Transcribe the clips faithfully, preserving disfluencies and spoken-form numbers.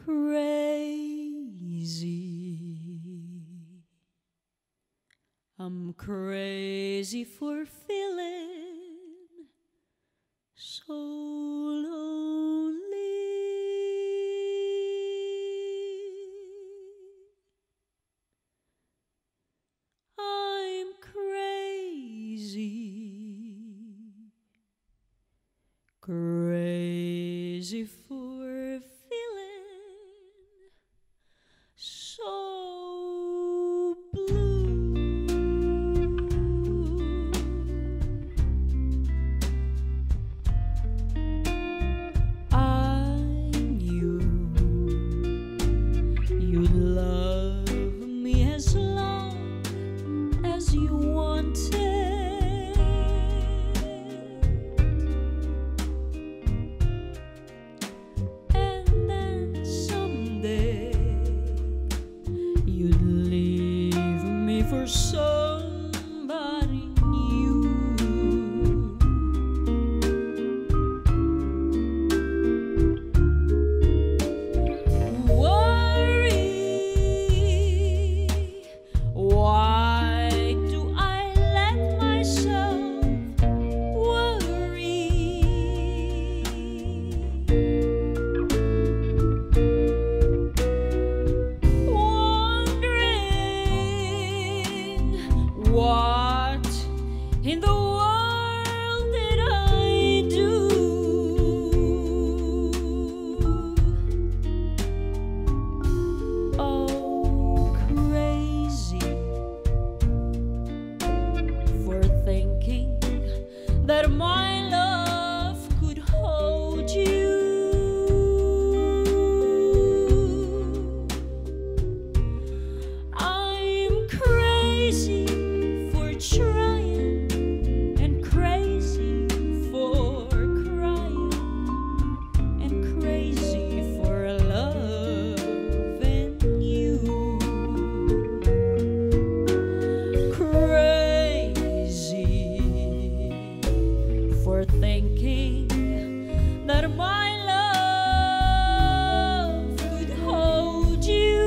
crazy. I'm crazy for feeling so lonely. I'm crazy, crazy for feeling so blue. I knew you'd love me as long as you wanted, and then someday you'd leave me for somebody new. Worry, why do I let myself worry? Wondering what in the world did I do? Oh, crazy for thinking that my love could hold you. I'm crazy for trying and crazy for crying and crazy for loving you. Crazy for thinking that my love could hold you.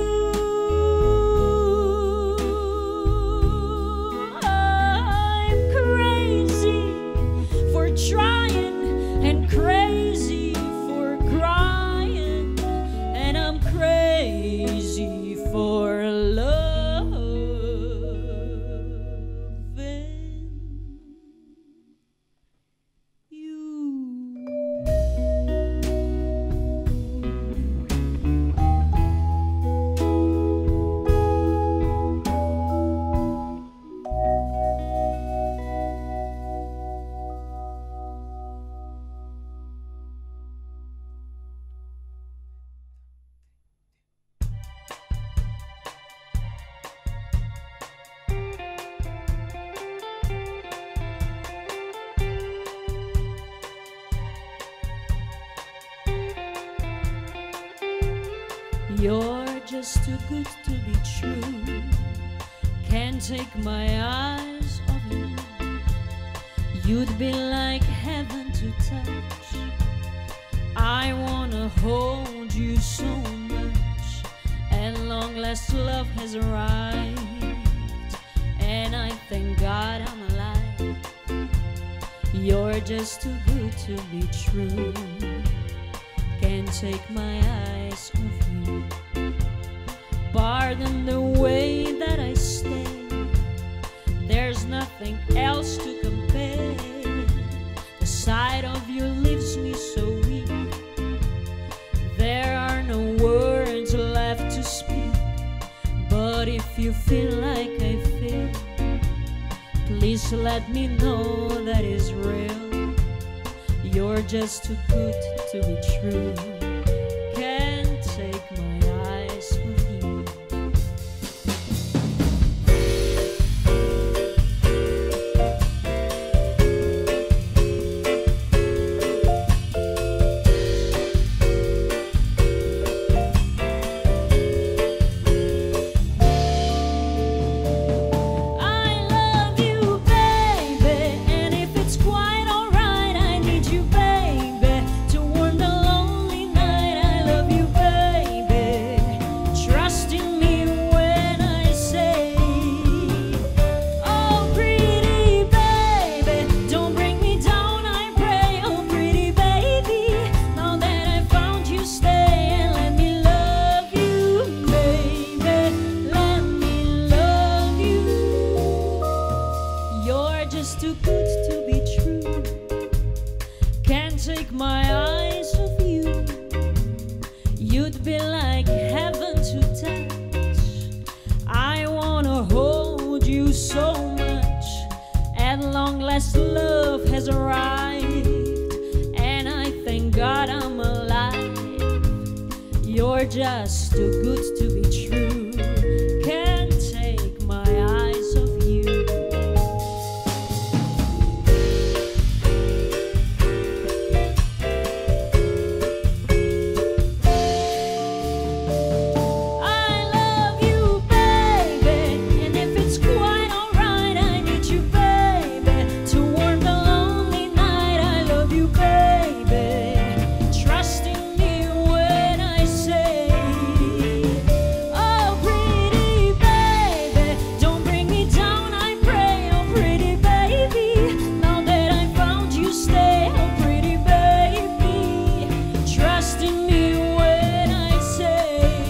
I'm crazy for trying and crazy for crying, and I'm crazy for loving you. You're just too good to be true. Can't take my eyes off you. You'd be like heaven to touch. I wanna hold you so much, and long last love has arrived, and I thank God I'm alive. You're just too good to be true. Can't take my eyes off you. Pardon the way that I stay. There's nothing else to compare. The sight of you leaves me so weak. There are no words left to speak. But if you feel like I feel, please let me know that is real. You're just too good to be true. Can't take my eyes off you. Quite alright, I need you, baby, to warm the lonely just too good to be true. Can't take my eyes off you. You'd be like heaven to touch. I wanna hold you so much. At long last love has arrived, and I thank God I'm alive. You're just too good to be true. Can't take my eyes off you. I love you, baby, and if it's quite alright, I need you, baby, to warm the lonely night. I love you, baby, trust in me when I say, oh pretty baby, don't bring me down, I pray. Oh pretty baby, now that I found you, stay. Oh pretty baby, trust in me when I say.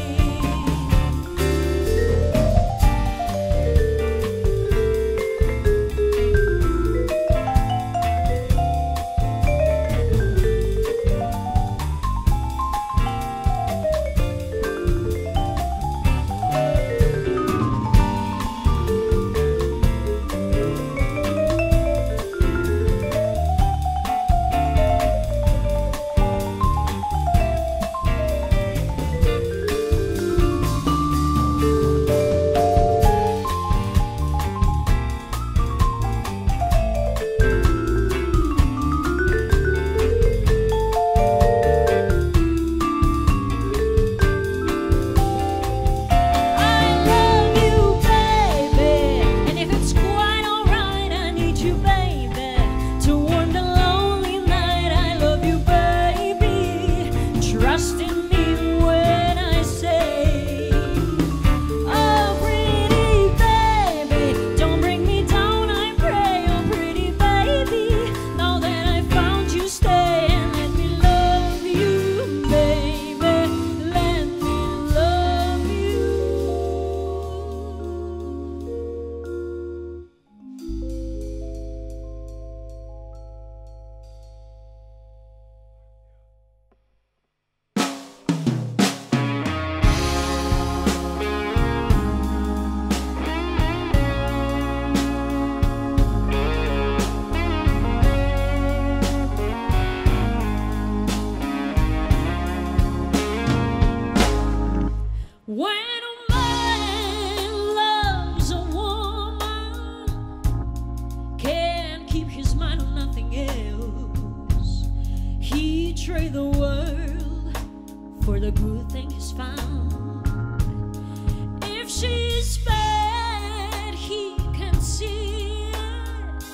Trust in me when I say, oh pretty baby, don't bring me down, I pray. Oh pretty baby, now that I found you, stay. And let me love you, baby, let me love you. When a man loves a woman, can't keep his mind on nothing else. He trade the world for the good thing he's found. If she's bad, he can see it.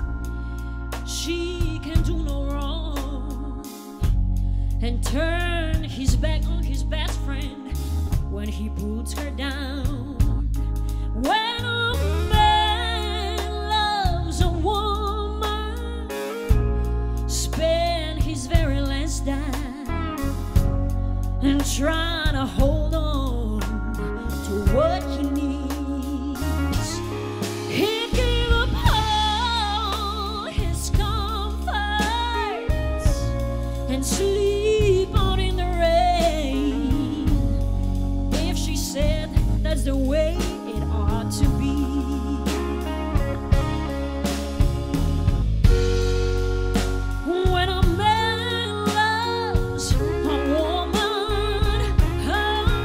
She can do no wrong, and turn his back on his best friend when he puts her down. When a man loves a woman, spend his very last dime and try to hold on to what he needs. He'd give up all his comforts and sleep out in the rain if she said that's the way it ought to be. When a man loves a woman, oh,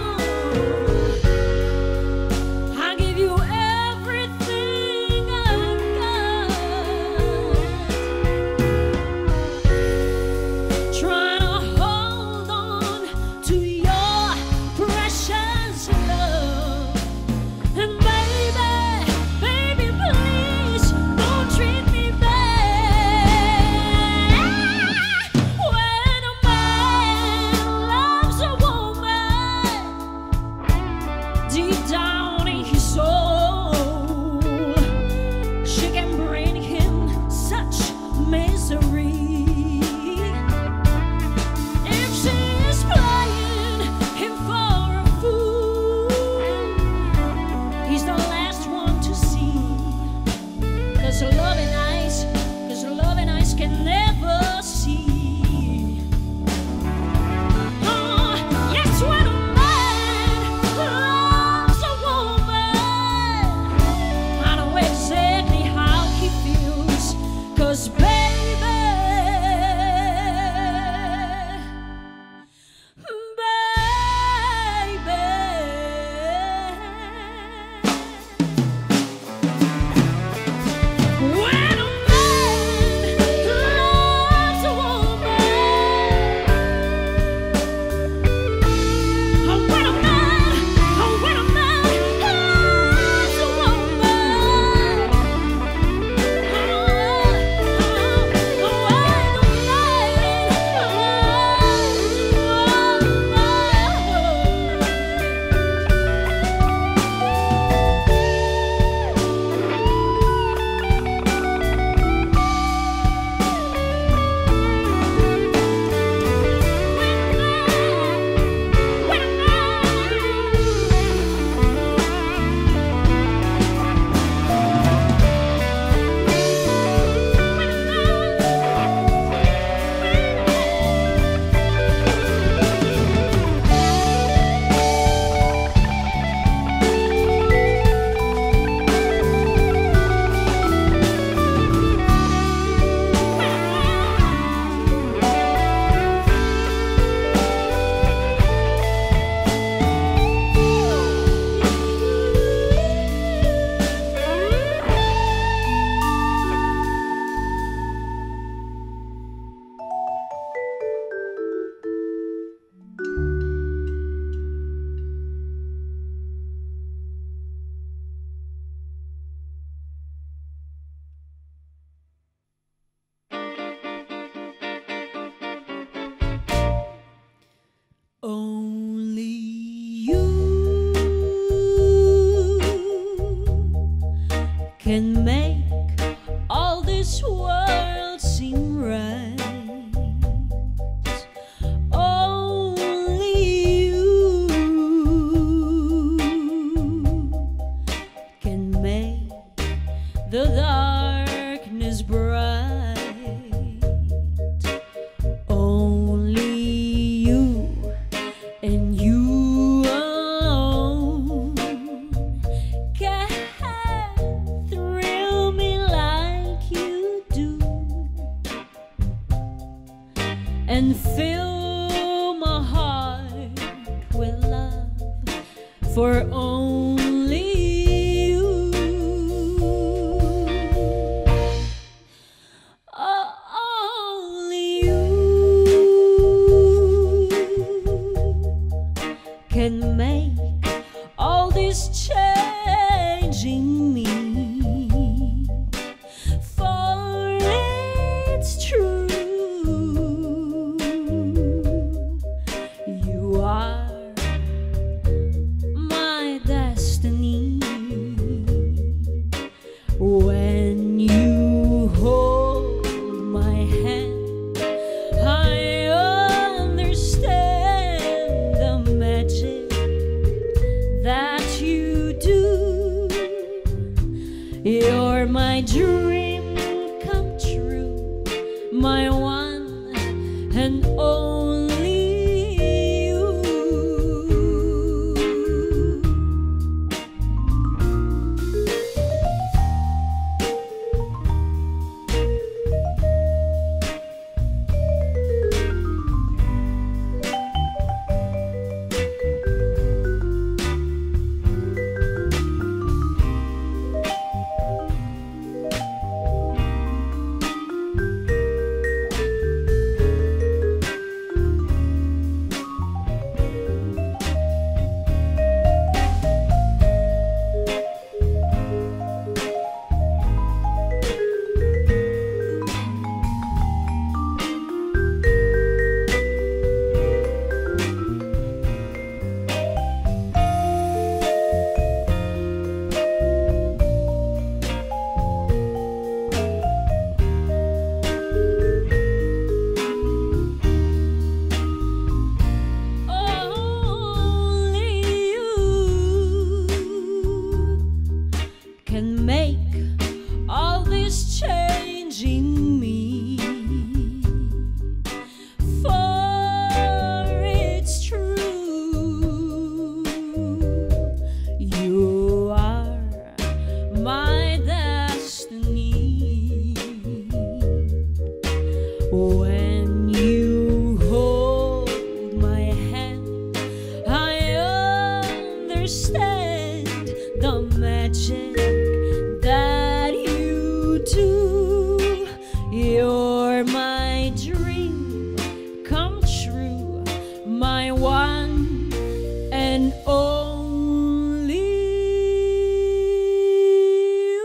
Only you can make all this world seem right. Only you can make the darkness bright. Only you and you alone can thrill me like you do and fill my heart with love for only you. Oh, only you can make all this change in me. For it's true, you are my destiny. When you hold my hand, I understand the magic that you do. You're my dream come true, my one and only you. Can make all this change in me. For it's true, you are my destiny. When you hold my hand, I understand the magic that you do. You're my dream come true, my one and only you.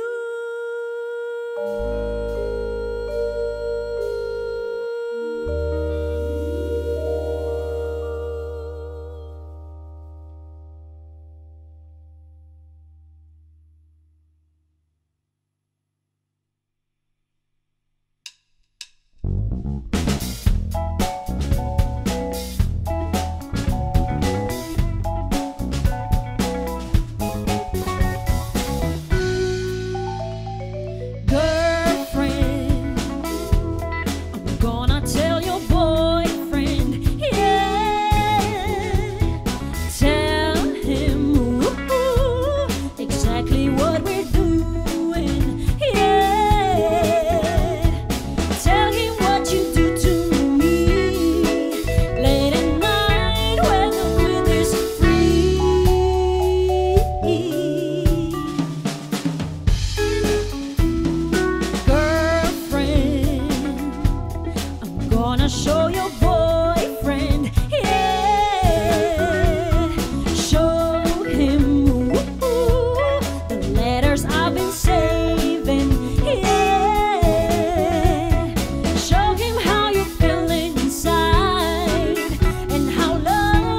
Girlfriend, I'm gonna tell your boyfriend, yeah. Tell him ooh, exactly what we're doing, yeah. Tell him what you do to me late at night when the wind is free. Girlfriend, I'm gonna show your boyfriend, yeah. Show him ooh, the letters I've been saving, yeah. Show him how you feel inside and how love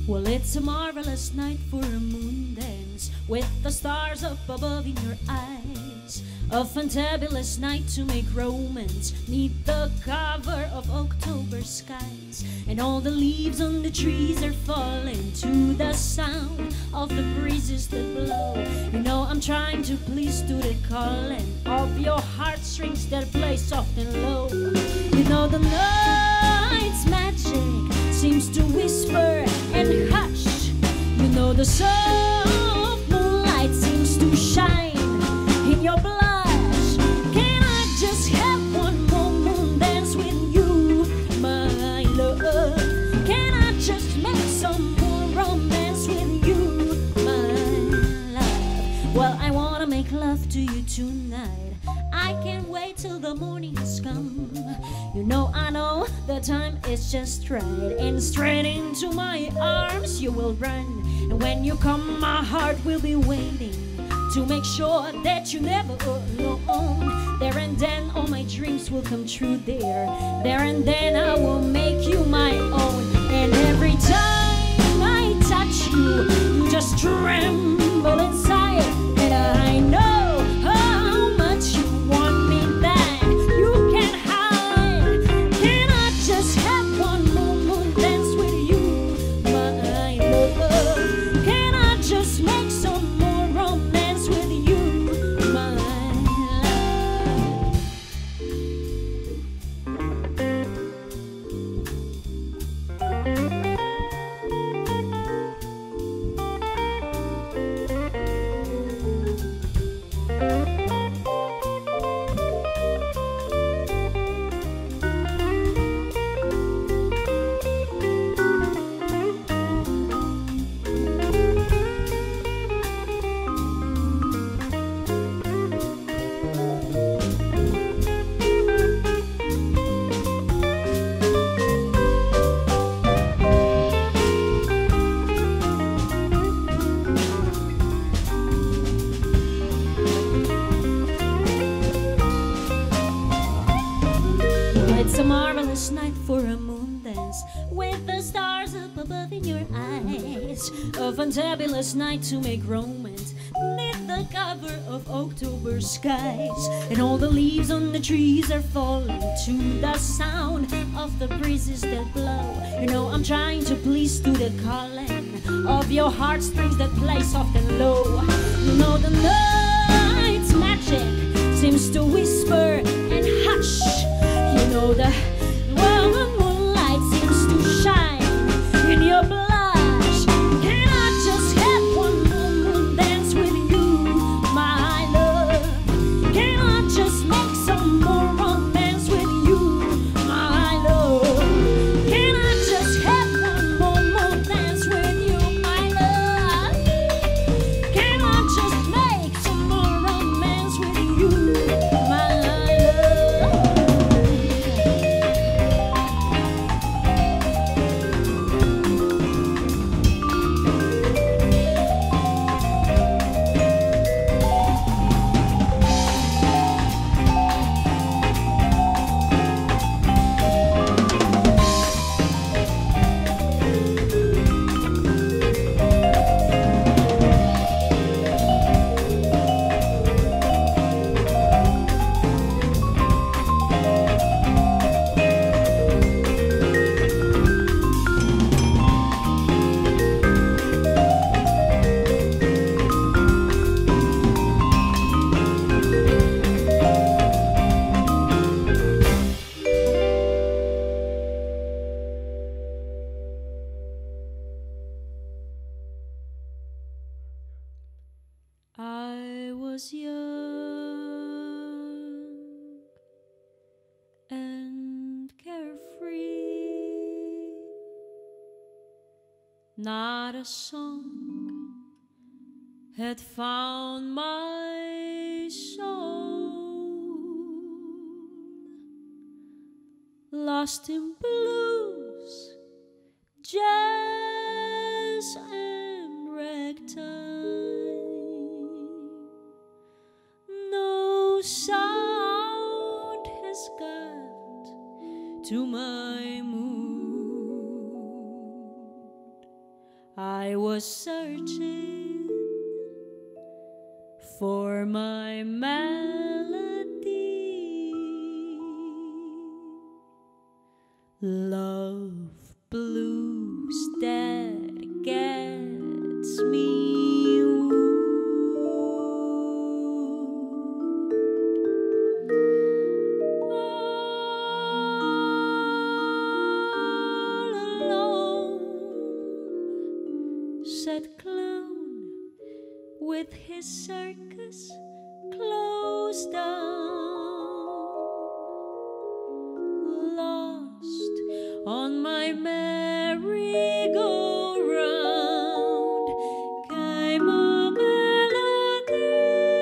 Well, it's a marvelous night for a moon dance, with the stars up above in your eyes. A fantabulous night to make romance, neath the cover of October skies. And all the leaves on the trees are falling to the sound of the breezes that blow. You know I'm trying to please to the calling of your heartstrings that play soft and low. You know the night's magic seems to whisper and hush. You know the soft moonlight seems to shine in your blush. Can I just have one more moon dance with you, my love? Can I just make some more romance with you, my love? Well, I wanna make love to you tonight. I can't wait till the morning has come. You know, I know the time is just right, and straight into my arms you will run. And when you come, my heart will be waiting to make sure that you're never alone. There and then all my dreams will come true there. There and then I will make you my own. And every time I touch you, you just tremble inside. And I know how much you want me that you can't hide. Can I just have one more moon dance with you, my love? Can I just make some more romance with you, my love? It's a marvelous night for a moon dance, with the stars up above in your eyes. A fantabulous night to make romance, neath the cover of October skies. And all the leaves on the trees are falling to the sound of the breezes that blow. You know I'm trying to please to the calling of your heartstrings that play soft and low. You know the night's magic seems to whisper and hush. You know the well, the moonlight seems to shine in your blush. Can I just have one more moon dance with you, my love? Can I just make some more romance with you, my love? Can I just have one more moon dance with you, my love? Can I just make some more romance with you, my love? I was young and carefree, not a song had found my soul, lost in blues, jazz and ragtime. No sound has got to my mood. I was searching for my melody. Love blues that gets me wooed. All alone, said clown with his circus closed down, lost on my merry-go-round came a melody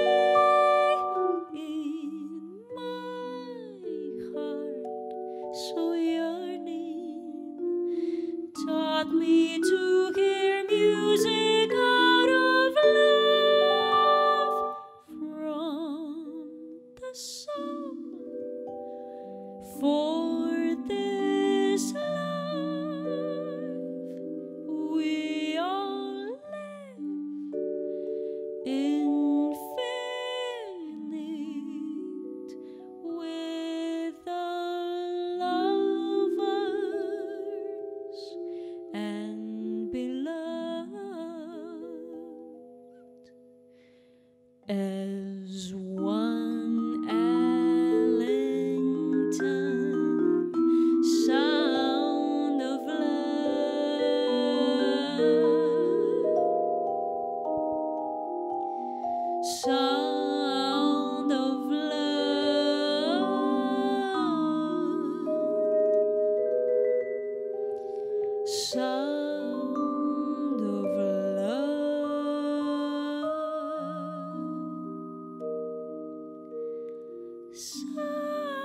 in my heart so yearning, taught me to hear music out of love from the soul. For this life we all live infinite with the lovers and beloved as one Ellington sound of love, sound of love, sound of love, sound of love.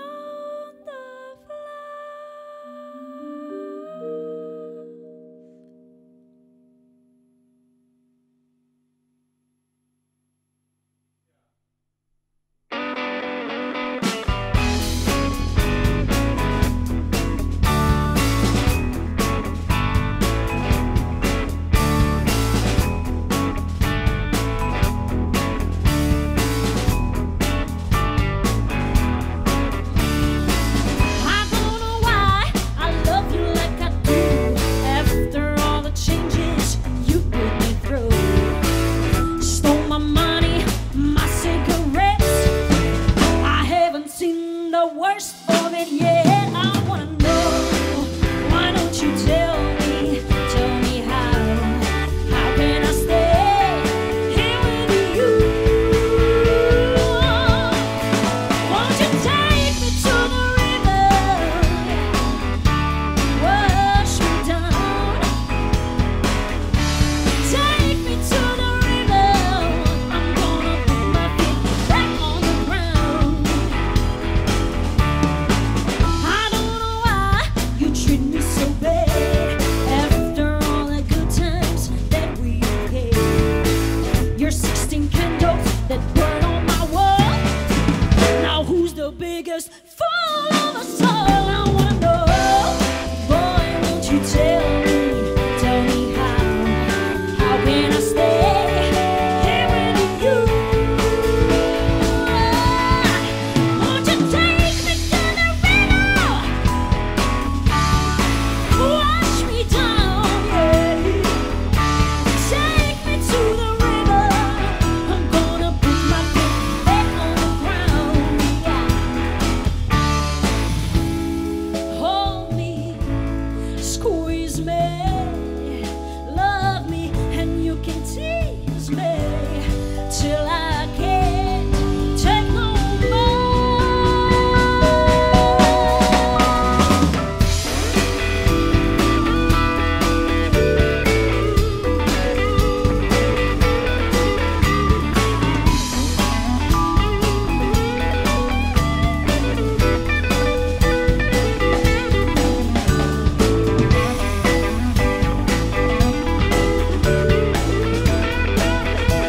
I don't know why I love you like I do. After all the changes you put me through, stole my money, my cigarettes. I haven't seen the worst of it yet. I wanna know, why don't you tell me, tell me how, how can I stay here with you? Won't you take me to the river, wash me down? Take me to the river, I'm gonna put my feet back on the ground. I don't know why you treat me so bad after all the good times that we had. Your sixteen candles that burn on my wall. Now who's the biggest fool of us all? I wanna know, boy, won't you tell me, tell me how, how can I stay here with you? Won't you take me to the river, wash me down, yeah. Take me to the river, I'm gonna put my feet back on the ground, yeah. Hold me, squeeze me, love me, and you can tease me till I can't take no more.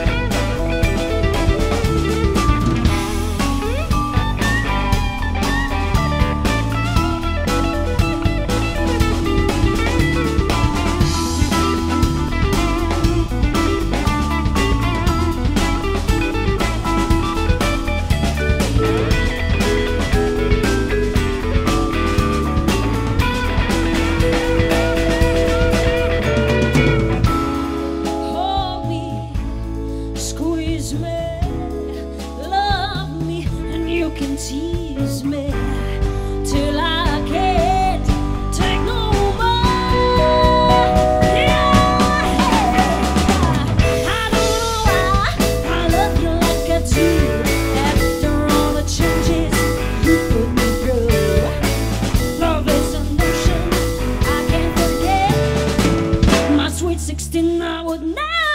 should never